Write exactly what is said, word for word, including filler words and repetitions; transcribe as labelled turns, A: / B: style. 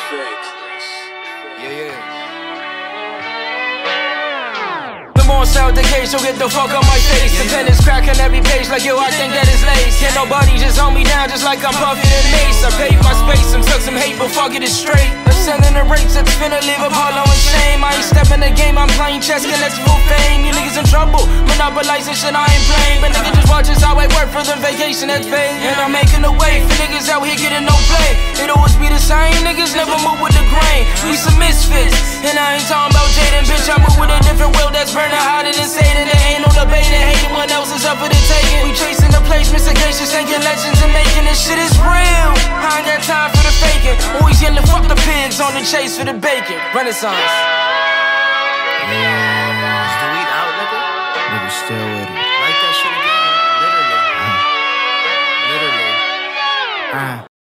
A: Yeah, yeah. The more out the cage, so get the fuck on my face. The pen is cracking every page like yo, I think that is lace. Can't nobody just hold me down just like I'm Puffy and Mace. I paid my space and took some hate, but fuck it, it's straight. I'm selling the rates that's finna leave Apollo in shame. I ain't stepping the game, I'm playing chess, get let's full fame. You niggas in trouble, monopolizing shit I ain't playing. But niggas just watch us how I work for the vacation that's paid. And I'm making a way for niggas out here getting no play. It always be the same, niggas never move with the grain. We some misfits, and I ain't talking about Jaden, bitch. I move with a different will that's burning hotter than Satan. There ain't no debating, hating when else is up for the taking. We chasing the place, Mister Gracious, thinking legends and making this shit is real. I ain't got time for the faking. Always yelling, fuck the pigs on the chase for the bacon. Renaissance.
B: Yeah. Is the weed out, nigga? Nigga still with it. Like that shit again? Literally. Uh. Literally. Uh.